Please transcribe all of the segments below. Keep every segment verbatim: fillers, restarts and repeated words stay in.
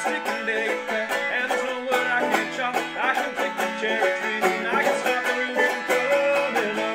stick and dig it, and there's no wood I can't chop. I can pick the cherry trees and I can stop the roots from coming up.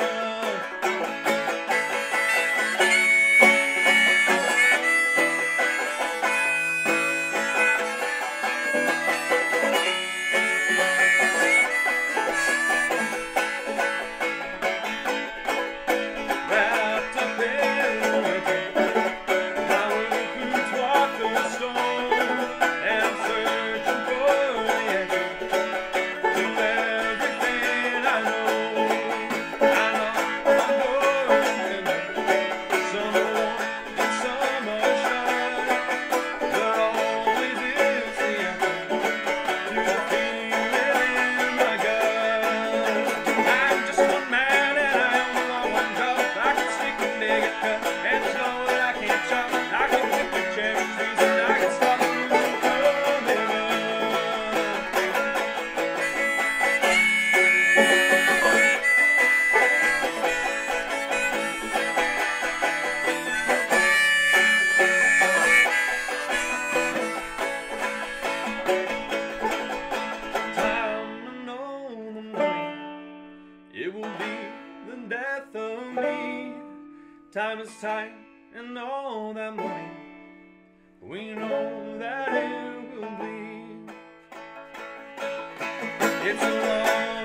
Wrapped up in winter, my roots walk the stone, and I'm searching for the answer to everything I know. I know I'm going summer warm and summer shine. There always is the answer to the feeling in my gut. I'm just one man and I only want one job. I can stick and dig it, cut, and there's no wood I can't chop. I can pick the cherry trees and I can stop the roots from coming up. Time to know the morning, it will be the death of me. Time is tight and all that money, we know that it will be. It's a long